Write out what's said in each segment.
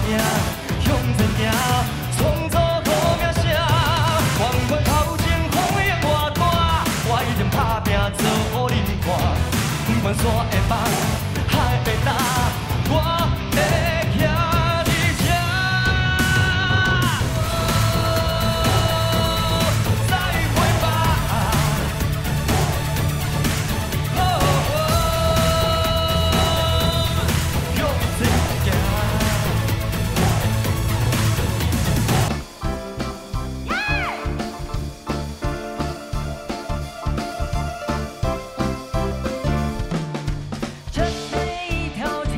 命向前行，创造好名声。光阮头前风雨偌大，我一定打拼做互恁看。不管山会放，海会干，我会徛伫这。再会吧。 这是一条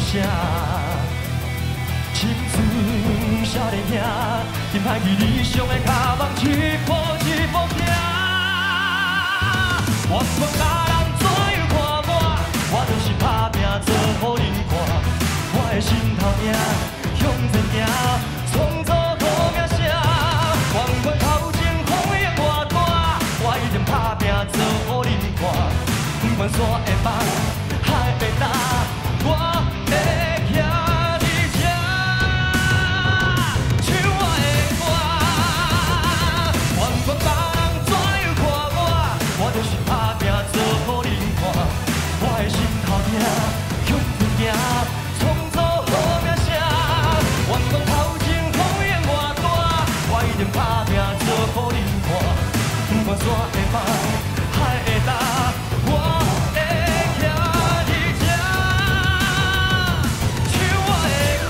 声。青春少年兄，金歹去理想的脚网一步一步行。愿全家人怎样看我就是打拼做予恁看。我的心头影向前行，创造好名声。愿阮头前风雨偌大，我一定打拼做予恁看。不管山会放，海会干，我会徛伫这，唱我的歌。愿全别人怎样看我就是打拼做予恁看。我的心头影向前行，创造好名声。愿讲头前风雨偌大，我一定打拼做予恁看。不管山会放，海会干，我会徛伫这，唱我的歌。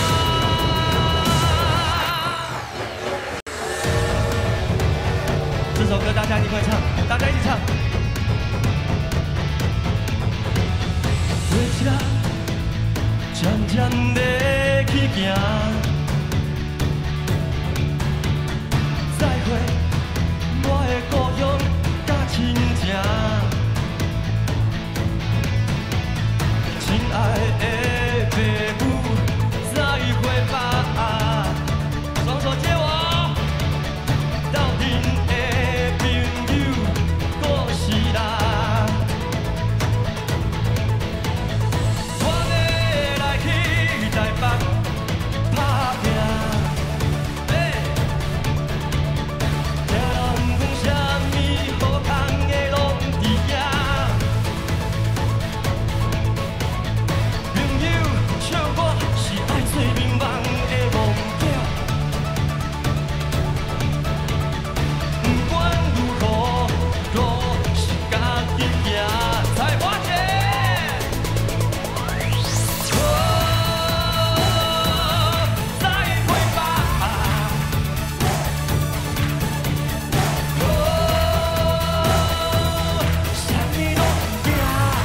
这首歌大家一定会唱，大家一起唱。回家，渐渐地去行。再会，我的故乡甲亲情。亲爱的父母，再会吧。双手接我，斗阵的朋友，过世啦。我要来去台北打拼，听人讲啥物好康的拢伫遐。朋友笑我是爱做眠梦的戆囝，不管如何，都是家己行。再花钱。再会吧，啥物拢惊。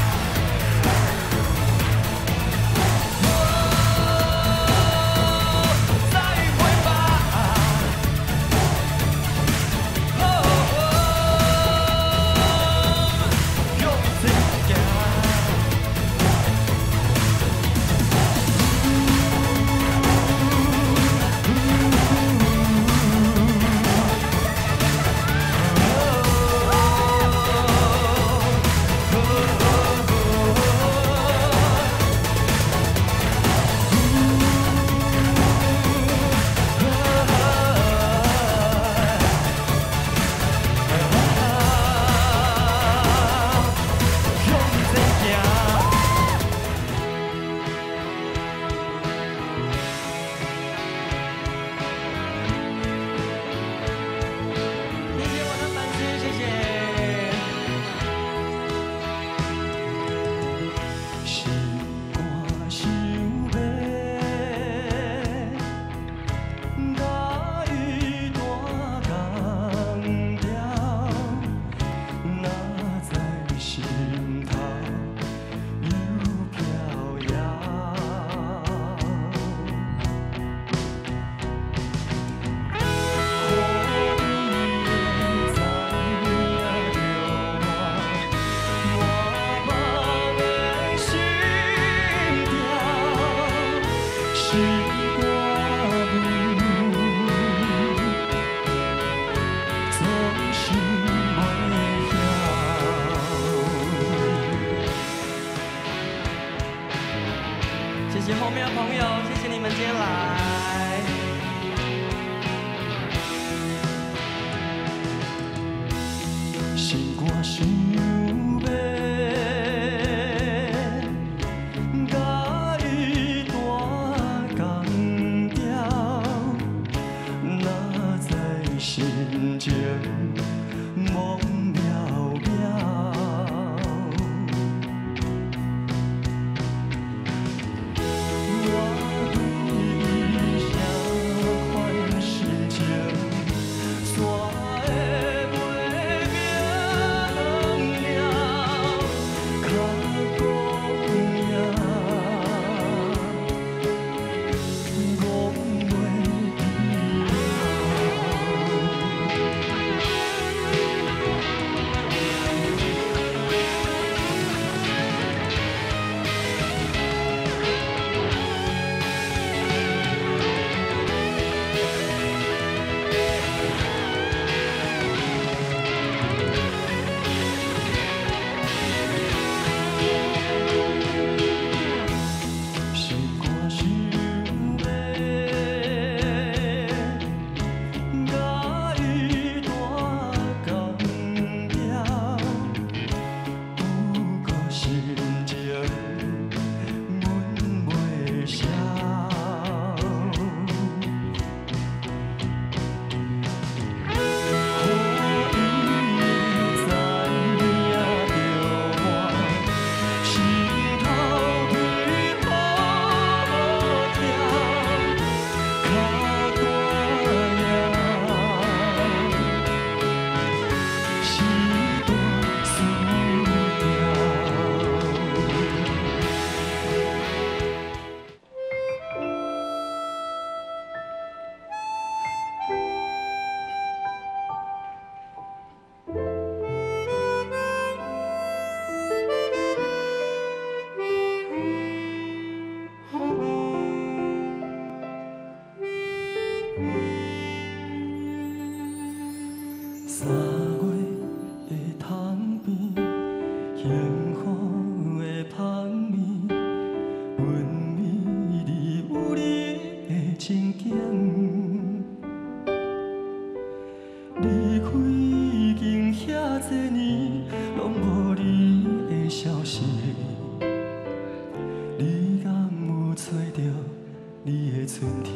再会吧，向前行。谢谢我的粉丝，谢谢。心肝想要，甲伊弹同调，哪知心头又飘摇。谢谢后面的朋友，谢谢你们今天来。心肝想要，甲伊弹同调，哪知心情梦渺渺。我对伊啥款事情，山的袂明了，较讲春天，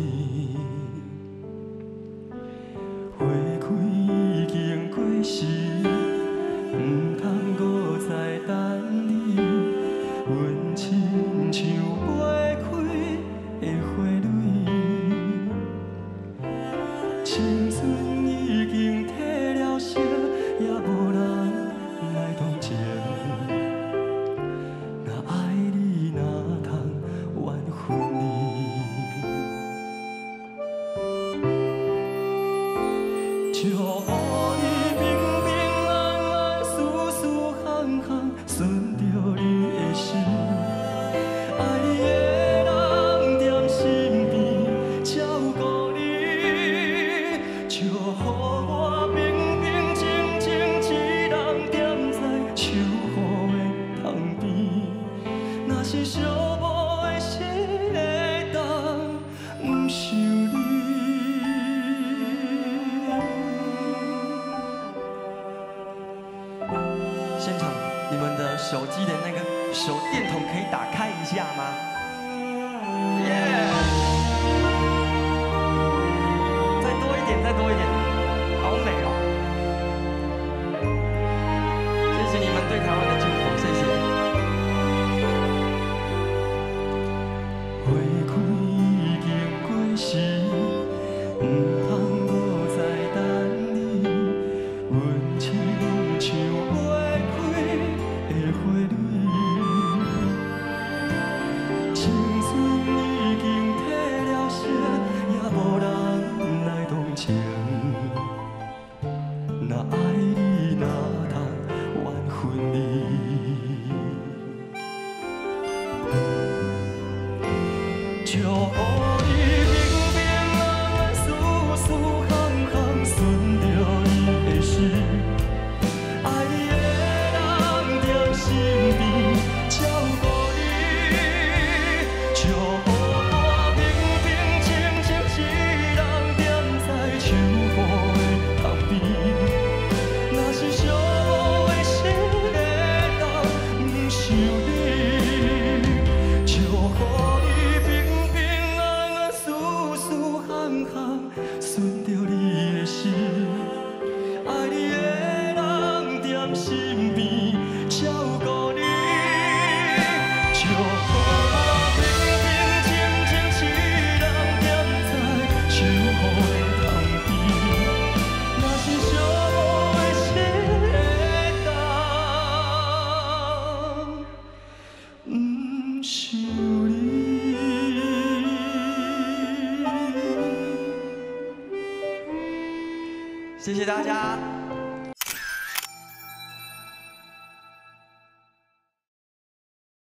花开已经过时，不通搁再等你。阮亲像袂开的花蕊，青春已经褪了色，也无人来同情。若爱你，哪通怨恨你？祝福你平平安安，舒舒服服，顺着你的心。爱你的人踮身边照顾你，祝福我平平静静一人踮在秋雨的塘边。若是寂寞的心会当不想你。现场，你们的手机的那个手电筒可以打开一下吗？耶！再多一点，再多一点，好美哦！谢谢你们对台湾的祝福，谢谢。花开已经过时，不通搁再等你。阮亲像袂开的花蕊，青春已经褪了色，也无人来同情。若爱你，哪通怨恨你？祝福你平平安安，舒舒服服，顺着你的心。爱你的人踮身边照顾你，祝福我平平静静一人踮在秋雨的塘边。若是寂寞的心会当不想你，祝福你平平安安，舒舒服服，顺着你的心。爱你的人踮身边照顾你，祝福我平平静静一人踮在秋雨的塘边。若是寂寞的心会当不想你。谢谢大家。